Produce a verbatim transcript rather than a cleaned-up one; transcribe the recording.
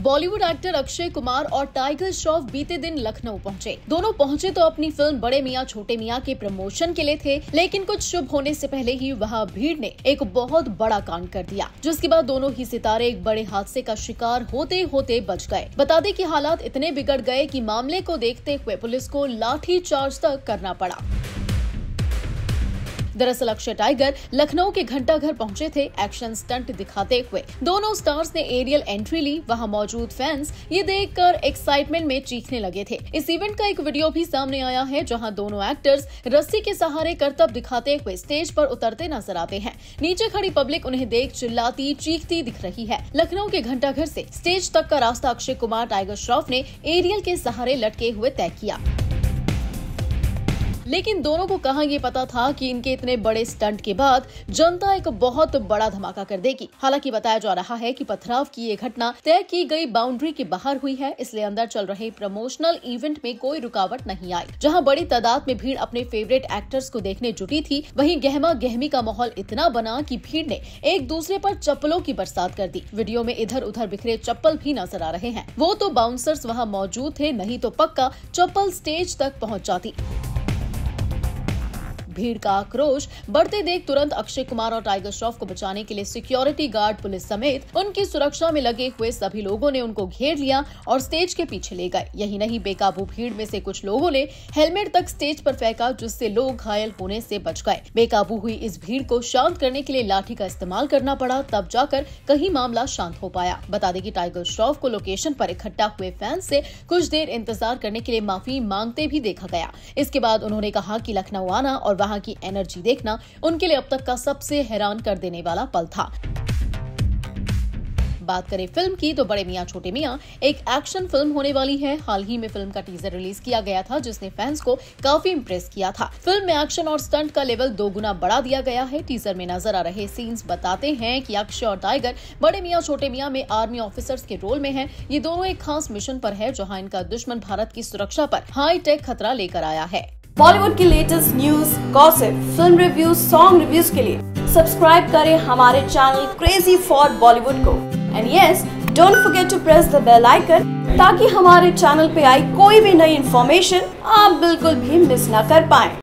Bollywood actor Akshay Kumar और tiger Shroff बीते दिन लखनऊ पहुंचे। दोनों पहुंचे तो अपनी फिल्म बड़े मियां छोटे मियां के प्रमोशन के लिए थे, लेकिन कुछ शुभ होने से पहले ही वहां भीड़ ने एक बहुत बड़ा कांड कर दिया, जिसके बाद दोनों ही सितारे एक बड़े हादसे का शिकार होते होते बच गए। बता दें कि हालात इतने बिगड़ गए कि मामले को देखते हुए पुलिस को लाठी चार्ज तक करना पड़ा। दरअसल अक्षय टाइगर लखनऊ के घंटा घर पहुंचे थे एक्शन स्टंट दिखाते हुए। दोनों स्टार्स ने एरियल एंट्री ली। वहां मौजूद फैंस ये देखकर एक्साइटमेंट में चीखने लगे थे। इस इवेंट का एक वीडियो भी सामने आया है, जहां दोनों एक्टर्स रस्सी के सहारे करतब दिखाते हुए स्टेज पर उतरते नजर आते हैं। नीचे खड़ी पब्लिक उन्हें देख चिल्लाती चीखती दिख रही है। लखनऊ के घंटा घर से स्टेज तक का रास्ता अक्षय कुमार टाइगर श्रॉफ ने एरियल के सहारे लटके हुए तय किया, लेकिन दोनों को कहां ये पता था कि इनके इतने बड़े स्टंट के बाद जनता एक बहुत बड़ा धमाका कर देगी। हालांकि बताया जा रहा है कि पथराव की ये घटना तय की गई बाउंड्री के बाहर हुई है, इसलिए अंदर चल रहे प्रमोशनल इवेंट में कोई रुकावट नहीं आई। जहां बड़ी तादाद में भीड़ अपने फेवरेट एक्टर्स को देखने जुटी थी, वहीं गहमा गहमी का माहौल इतना बना कि भीड़ ने एक दूसरे पर चप्पलों की बरसात कर दी। वीडियो में इधर उधर बिखरे चप्पल भी नजर आ रहे हैं। वो तो बाउंसर्स वहाँ मौजूद थे, नहीं तो पक्का चप्पल स्टेज तक पहुँच जाती। भीड़ का आक्रोश बढ़ते देख तुरंत अक्षय कुमार और टाइगर श्रॉफ को बचाने के लिए सिक्योरिटी गार्ड, पुलिस समेत उनकी सुरक्षा में लगे हुए सभी लोगों ने उनको घेर लिया और स्टेज के पीछे ले गए। यही नहीं, बेकाबू भीड़ में से कुछ लोगों ने हेलमेट तक स्टेज पर फेंका, जिससे लोग घायल होने से बच गए। बेकाबू हुई इस भीड़ को शांत करने के लिए लाठी का इस्तेमाल करना पड़ा, तब जाकर कहीं मामला शांत हो पाया। बता दें कि टाइगर श्रॉफ को लोकेशन पर इकट्ठा हुए फैंस से कुछ देर इंतजार करने के लिए माफी मांगते भी देखा गया। इसके बाद उन्होंने कहा कि लखनऊ आना और वहां की एनर्जी देखना उनके लिए अब तक का सबसे हैरान कर देने वाला पल था। बात करें फिल्म की तो बड़े मियां छोटे मियां एक एक्शन फिल्म होने वाली है। हाल ही में फिल्म का टीजर रिलीज किया गया था, जिसने फैंस को काफी इंप्रेस किया था। फिल्म में एक्शन और स्टंट का लेवल दो गुना बढ़ा दिया गया है। टीजर में नजर आ रहे सीन्स बताते हैं कि अक्षय और टाइगर बड़े मियां छोटे मियां में आर्मी ऑफिसर्स के रोल में है। ये दोनों एक खास मिशन पर है, जहाँ इनका दुश्मन भारत की सुरक्षा पर हाई टेक खतरा लेकर आया है। बॉलीवुड की latest news, gossip, film reviews, song reviews के लिए सब्सक्राइब करें हमारे चैनल क्रेजी फॉर बॉलीवुड को। And yes, don't forget to press the bell icon, ताकि हमारे चैनल पे आई कोई भी नई इन्फॉर्मेशन आप बिल्कुल भी मिस ना कर पाएं।